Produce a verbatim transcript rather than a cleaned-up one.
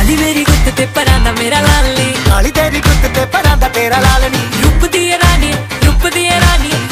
काली मेरी गुत्त ते परांदा मेरा लाल नी, काली तेरी गुत्त ते परांदा तेरा लाल नी। रूप दी रानी रूप दी रानी